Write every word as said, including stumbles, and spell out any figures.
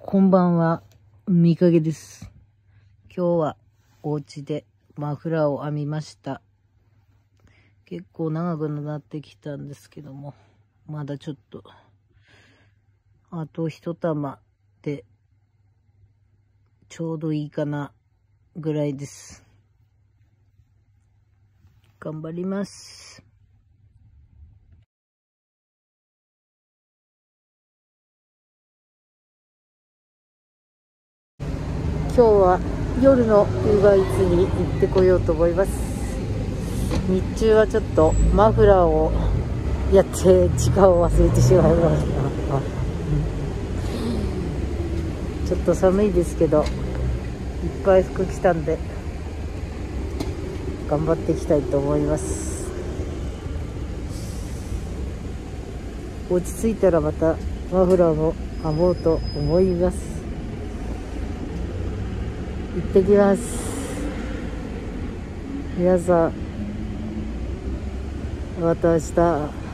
こんばんは、みかげです。今日はお家でマフラーを編みました。結構長くなってきたんですけども、まだちょっと、あと一玉でちょうどいいかなぐらいです。頑張ります。今日は夜のウーバーイーツに行ってこようと思います。日中はちょっとマフラーをやって時間を忘れてしまいました。ちょっと寒いですけど、いっぱい服着たんで頑張っていきたいと思います。落ち着いたらまたマフラーも編もうと思います。行ってきます。皆さん、また明日。